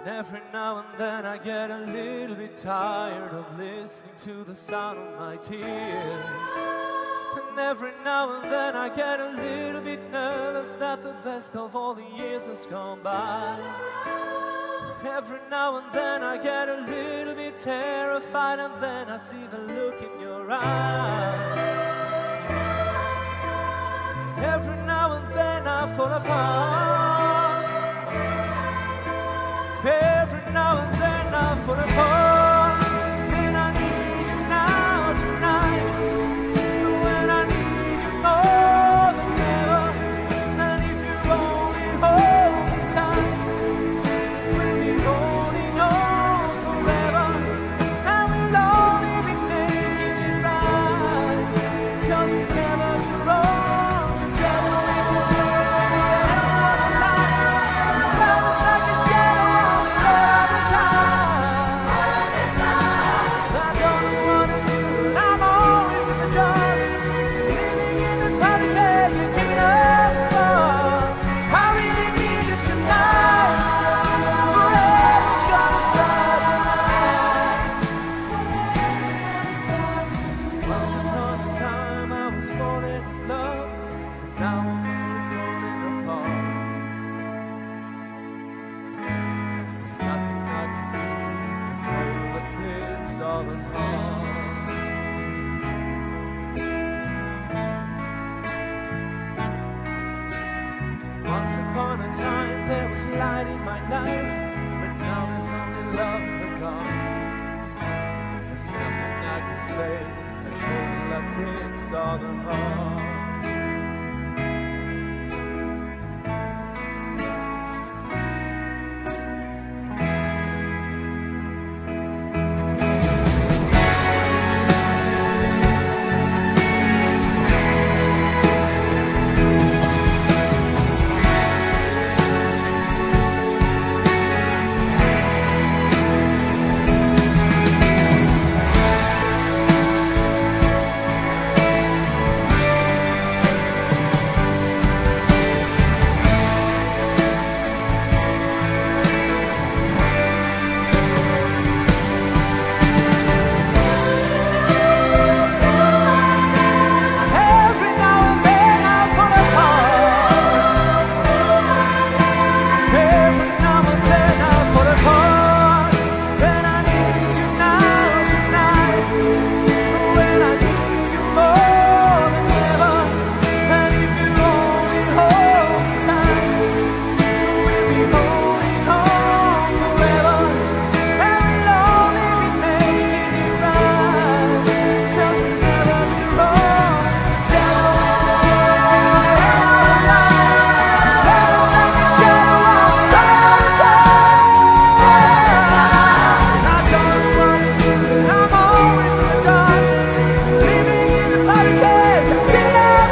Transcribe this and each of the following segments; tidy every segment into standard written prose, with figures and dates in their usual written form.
Every now and then I get a little bit tired of listening to the sound of my tears. And every now and then I get a little bit nervous that the best of all the years has gone by. Every now and then I get a little bit terrified, and then I see the look in your eyes. Every now and then I fall apart. Every now and then I fall apart. And I need you now tonight, when I need you more than ever. And if you only hold me tight, we'll be holding on forever. And we'll only be making it right, 'cause we'll never be wrong together. We will turn to the end of the line. Love is like a shadow on me every time. I don't wanna do it, I'm always in the dark, living in the party cave, you're giving up sparks. I really need you tonight. Forever's gonna start tonight. Once upon a time I was falling in love, but now I'm only falling apart. There's nothing I can do to total eclipse all the heart. Once upon a time there was light in my life, but now there's only love in the dark. There's nothing I can say, a total eclipse of the heart. Every now and then I fall apart. Every now and then I fall apart. When I need you now tonight, when I need you more than ever. And if you only hold me tight, we'll be holding on forever. And we'll only be making it right, 'cause we'll never be wrong together. Love is like a shadow on me all the time. I don't wanna do it, I'm always in the dark, living in the party cave, till I'm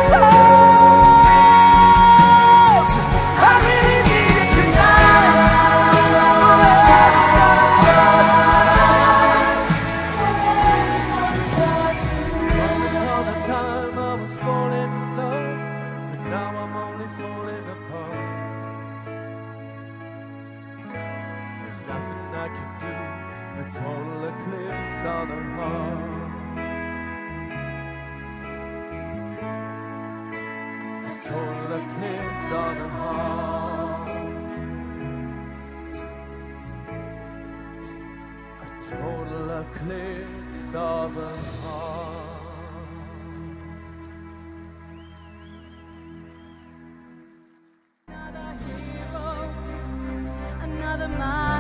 sparks. I really need you tonight. Forever's gonna start tonight. Once upon a time I was falling in love, but now I'm only falling apart. There's nothing I can do, a total eclipse of the heart. A total eclipse of the heart. A total eclipse of the heart. Another hero, another man.